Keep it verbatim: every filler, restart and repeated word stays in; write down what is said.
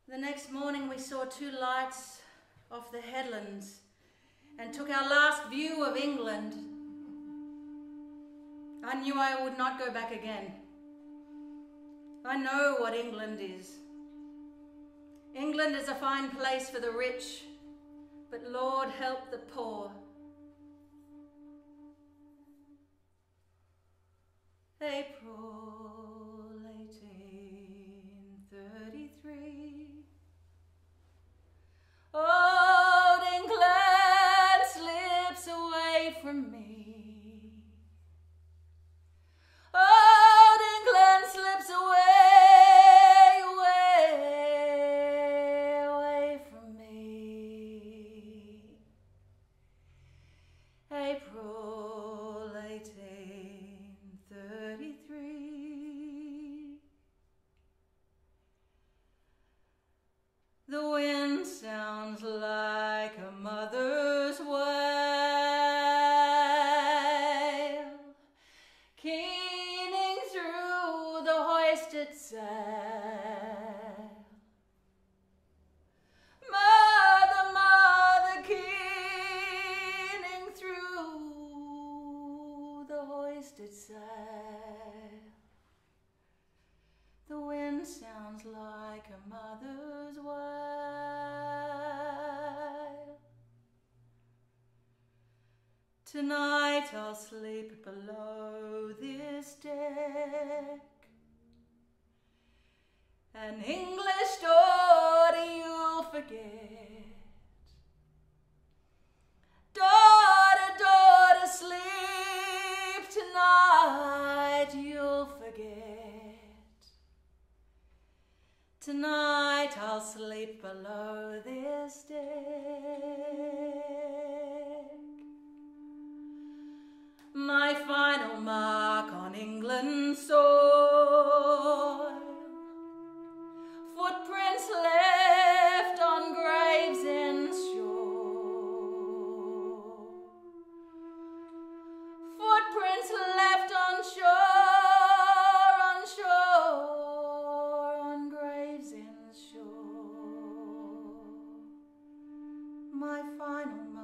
The next morning we saw two lights off the headlands and took our last view of England. I knew I would not go back again. I know what England is. England is a fine place for the rich, but Lord help the poor. April eighteen thirty-three. Old England slips away from me. Old England slips away, away, away from me. April eighteen thirty-three. The wind sounds like a mother's wail, keening through the hoisted sail. Mother, mother, keening through the hoisted sail. The wind sounds like a mother's wail. Tonight I'll sleep below this deck. An English daughter you'll forget. Daughter, daughter, sleep tonight, you'll forget. Tonight I'll sleep below this deck. My final mark on England's soil. Footprints left on Gravesend's shore. Footprints left on shore, on shore, on Gravesend's shore. My final